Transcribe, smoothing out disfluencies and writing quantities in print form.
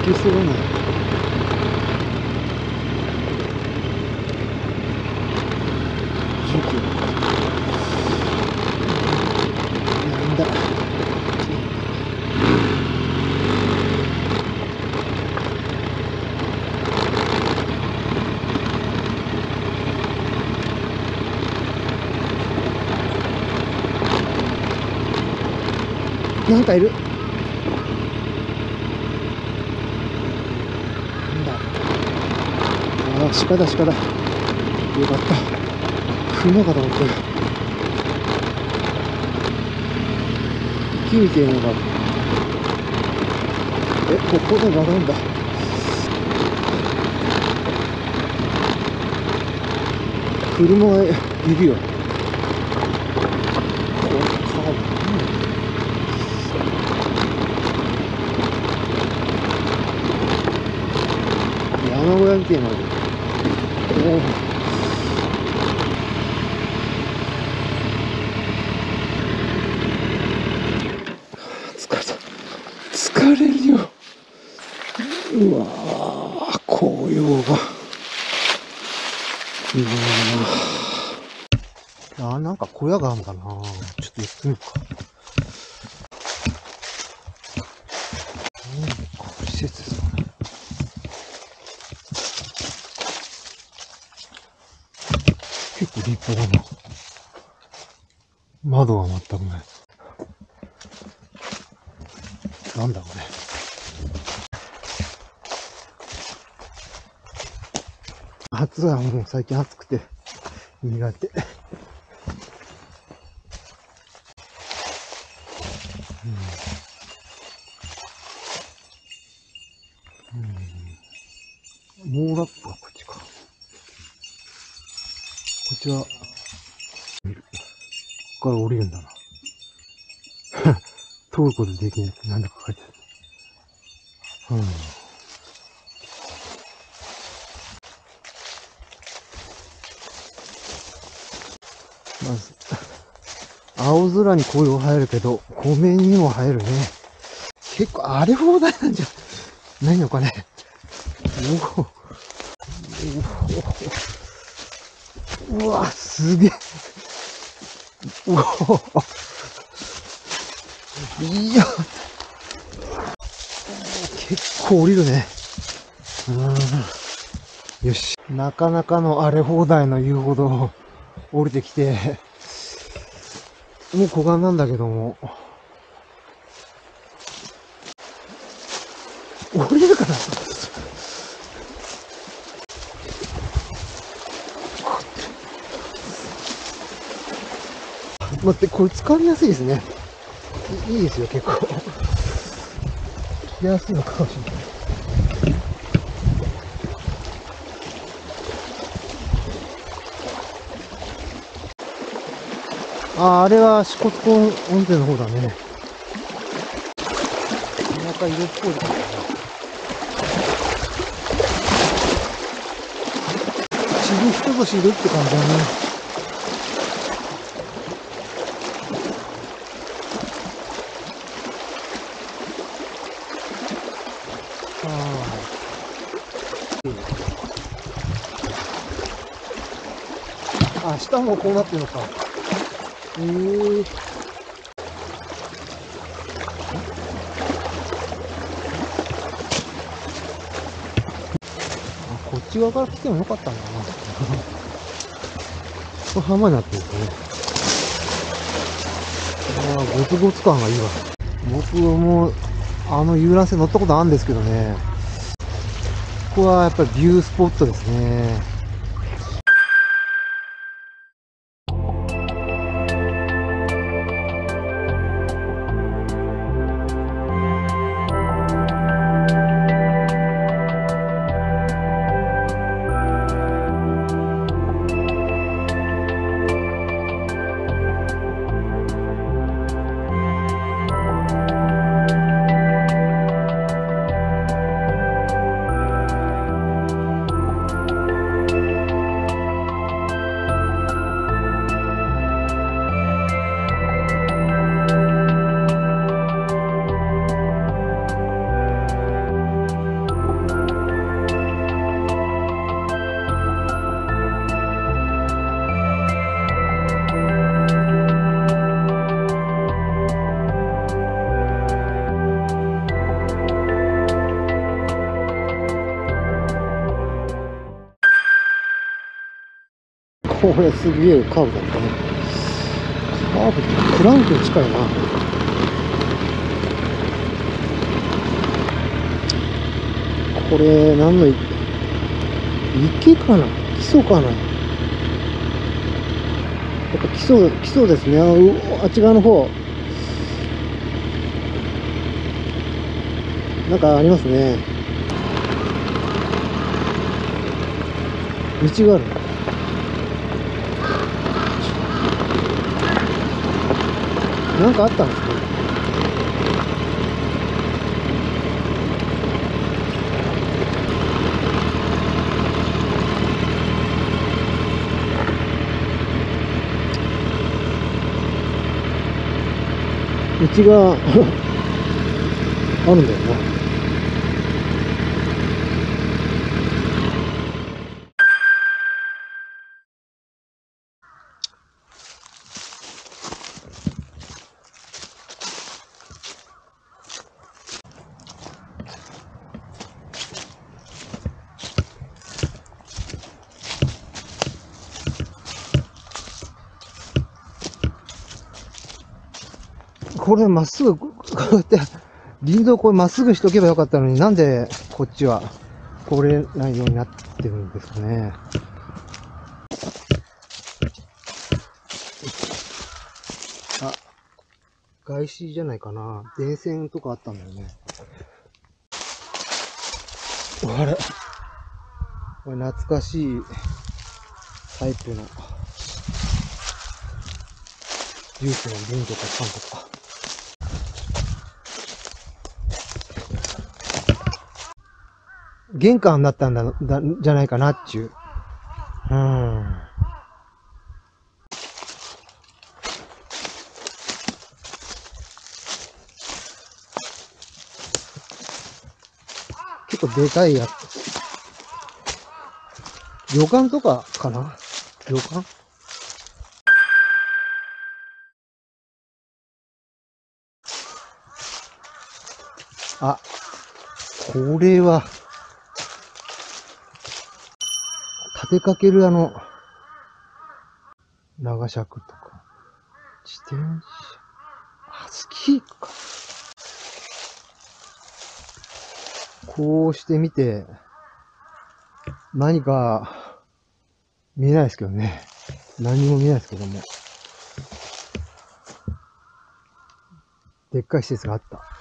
けそうな。塾。なんだ。なんかいる。なんだ。ああ、鹿だ、鹿だ。よかった。熊かと思った。木みてえなのがある。え、ここで曲がるんだ。車がいるよ。これカーブ。山小屋みたいなのある。おお。疲れた。疲れるよ。うわー、紅葉が。なんか小屋があるのかな。ちょっと行ってみようか。施設ですかね。結構立派だな。窓は全くない。なんだろうね。夏はもう最近暑くて苦手。モーラップはこっちか。こっちは見る。ここから降りるんだな。通ることできないってなんだか書いてある。まず、青空に紅葉生えるけど、湖面にも生えるね。結構荒れ放題なんじゃないのかね。おお。うわ、すげえ。うわ、いや、結構降りるね。よし。なかなかの荒れ放題の言うほど降りてきて、もう湖岸なんだけども、降りるかな。待って、これ使いやすいですね。いいですよ、結構。来やすいのかもしれない。あれは支笏湖温泉の方だね。なんか色っぽいからね。知る人ぞ知るって感じだね。あ、下もこうなってるのか。こっち側から来てもよかったんだな。これ浜になってるんですね。ゴツゴツ感がいいわ。僕も遊覧船乗ったことあるんですけどね。ここはやっぱりビュースポットですね。 これすげえカーブだったね。カーブってクランクに近いな。これ、何の池かな、基礎かな。やっぱ基礎ですね。あっち側の方。なんかありますね。道がある。なんかあったんですね。道があるんだよな。これまっすぐ、こうやって、林道これまっすぐしとけばよかったのになんでこっちは通れないようになってるんですかね。あ、外資じゃないかな。電線とかあったんだよね。あれこれ懐かしいタイプのジュースの瓶とか缶とか。玄関になったんじゃないかなっちゅう。結構でかいやつ。旅館とかかな、旅館。あ、これは、立てかける長尺とか。自転車。あ、スキーか。こうしてみて、何か見えないですけどね。何も見えないですけども。でっかい施設があった。